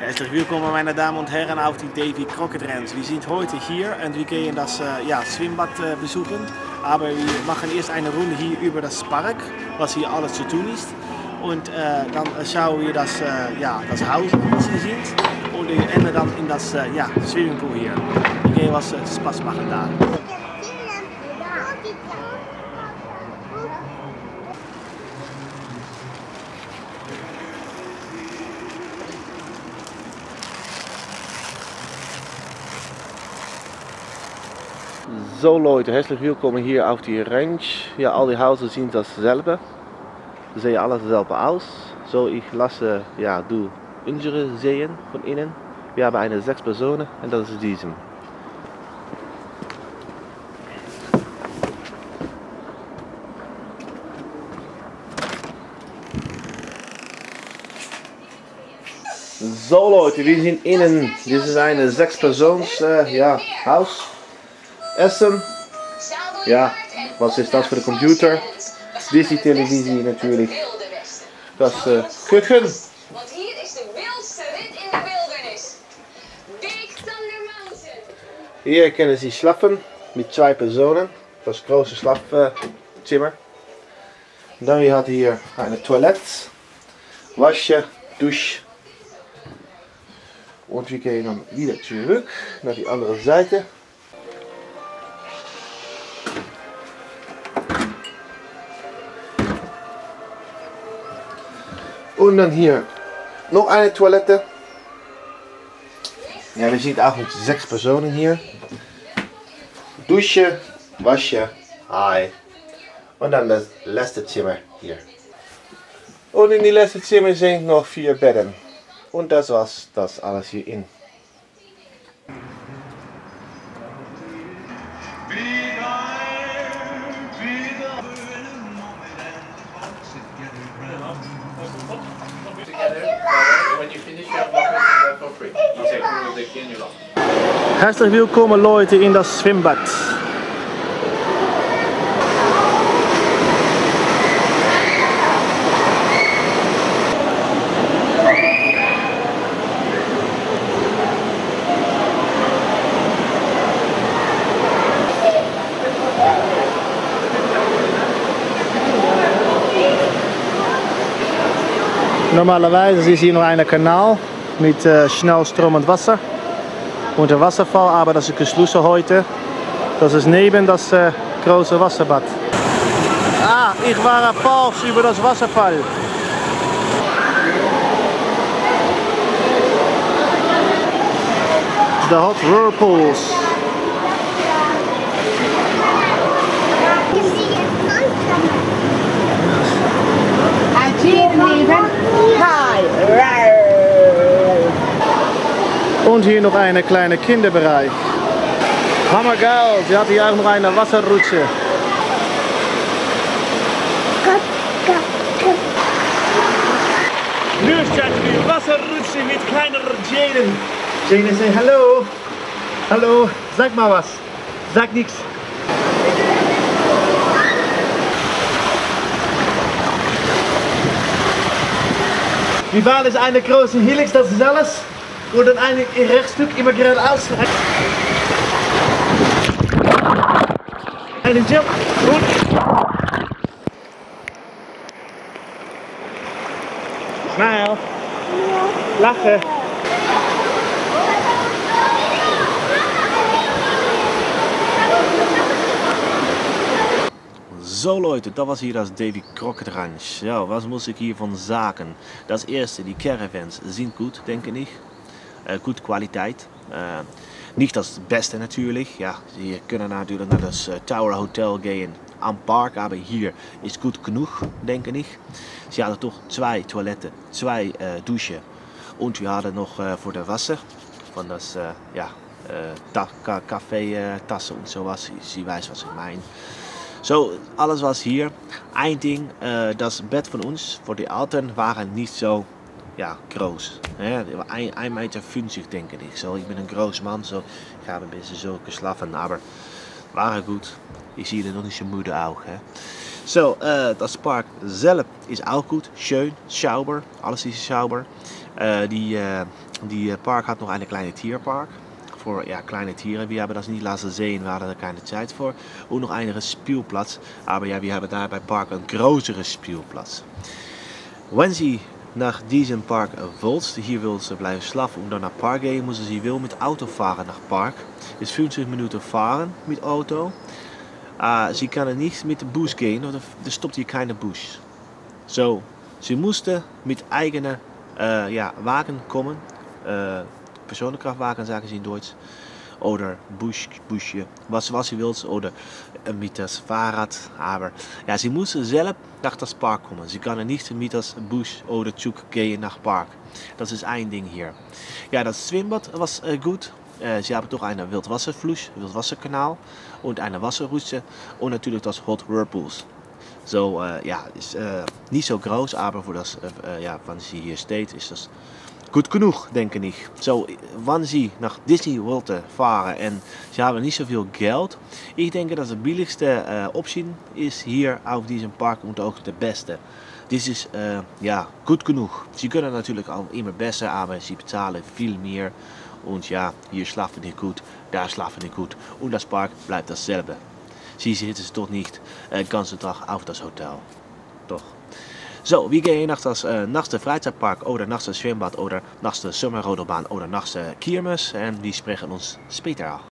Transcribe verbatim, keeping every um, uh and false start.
Herzlich willkommen, meine Damen und Herren, auf die Davy Crockett Ranch. Wir sind heute hier und wir gehen das äh, ja, Schwimmbad äh, besuchen. Aber wir machen erst eine Runde hier über das Park, was hier alles zu tun ist. Und äh, dann schauen wir das, äh, ja, das Haus, was hier sind. Und wir enden dann in das äh, ja, Swimmingpool hier. Wir gehen was äh, Spaß machen da. So Leute, herzlich willkommen hier auf die Ranch. Ja, all die Häuser sind dasselbe. Sie sehen alles dasselbe aus. So, ich lasse ja, du unsere sehen von innen. Wir haben eine sechs Personen und das ist diesem. So Leute, wir sind innen. Dit is een sechs Personen uh, ja, Haus. Essen. Ja, was ist das für der Computer? Disney Televisie natürlich. Das uh, Küchen. Want hier is de wildste rit in de wildernis. Big Thunder Mountain. Hier können Sie schlafen mit zwei Personen. Das große Schlafzimmer. Dann wir hat hier eine Toilette, Wasche, Dusche. Und wir gehen dann wieder zurück nach die andere Seite. Und dann hier noch eine Toilette. Ja, wir sind auch mit sechs Personen hier. Dusche, Wasche, Hai. Und dann das letzte Zimmer hier. Und in die letzte Zimmer sind noch vier Betten. Und das war's, das alles hier in. Herzlich willkommen Leute in das Schwimmbad. Normalerweise ist hier noch ein Kanal mit äh, schnell stromend Wasser und der Wasserfall, aber das ist geschlossen heute. Das ist neben das äh, große Wasserbad. Ah, ich war falsch über das Wasserfall. The Hot Whirlpools. Und hier noch eine kleine Kinderbereich. Hammergeil, sie hat hier auch noch eine Wasserrutsche. Nu staat die Wasserrutsche mit kleiner Jaden. Jaden sagt hallo. Hallo, sag mal was. Sag nichts. Die Bahn ist eine große Helix, das ist alles. Und dann ein Rechtsstück immer geradeaus. Einen Jump. Gut. Smile. Lachen. So Leute, das war hier das Davy Crockett Ranch. Ja, was muss ich hiervon sagen? Das erste, die Caravans sind gut, denke ich. Äh, gute Qualität. Äh, nicht das Beste natürlich. Ja, Sie können natürlich naar das äh, Tower Hotel gehen am Park, aber hier ist gut genug, denke ich. Sie hadden doch zwei Toiletten, zwei äh, Duschen und wir hadden noch äh, für das Wasser von das äh, ja, äh, Kaffeetassen und sowas. Sie weiß, was ich meine. So, alles was hier. Ein Ding, äh, das Bett von uns, für die Alten, waren nicht so ja, groß. Ja, ein Meter fünfzig denke ich. So, ich bin ein großer Mann, so ich habe ein bisschen so geschlafen, aber waren gut. Ich zie er nog niet zo müde auch. Hè. So, äh, das Park selbst ist auch gut, schön, sauber, alles ist sauber. Äh, die, äh, die Park hat noch eine kleine Tierpark für ja, kleine Tiere. Wir haben das nicht lassen sehen, wir hatten da keine Zeit für. Und noch einen Spielplatz, aber ja, wir haben da bei Park einen größeren Spielplatz. Wenn Sie nach diesem Park wollt, hier will Sie blijven schlafen und dann nach Park gehen, müssen Sie will mit Auto fahren nach Park. Ist fünfzig Minuten fahren mit Auto. Uh, sie können nicht mit dem Bus gehen, oder er stopt hier keine Bus. So, sie mussten mit eigenen uh, ja, Wagen kommen. Uh, Personenkraftwagen sagen sie in Deutsch. Oder Bus, Busje, was, was sie wilt. Oder uh, mit das Fahrrad. Aber ja, sie müssen selbst nach das Park kommen. Sie können nicht mit das Bus oder Zug gehen nach Park. Das ist ein Ding hier. Ja, das Schwimmbad was uh, gut. Äh, sie haben doch einen Wildwasserfluss, Wildwasserkanal und eine Wasserrutsche und natürlich das Hot Whirlpools. So, äh, ja, ist äh, nicht so groß, aber für das, äh, ja, wenn sie hier steht, ist das gut genug, denke ich. So, wenn Sie nach Disney wollten fahren und Sie haben nicht so viel Geld, ich denke, dass die billigste äh, Option ist hier auf diesem Park und auch die beste. Dies ist äh, ja gut genug. Sie können natürlich auch immer besser, aber Sie bezahlen viel mehr. Und ja, hier schlafen die gut, da schlafen die gut. Und das Park bleibt dasselbe. Sie sitzen doch nicht den äh, ganzen Tag auf das Hotel. Doch. So, wir gehen nach das äh, nächste Freizeitpark oder nach das Schwimmbad oder nach der Sommerrodelbahn oder nach der Kirmes. Und wir sprechen uns später.